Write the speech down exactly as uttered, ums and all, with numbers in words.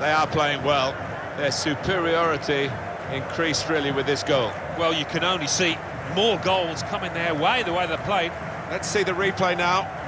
They are playing well. Their superiority increased really with this goal. Well, you can only see more goals coming their way, the way they played. Let's see the replay now.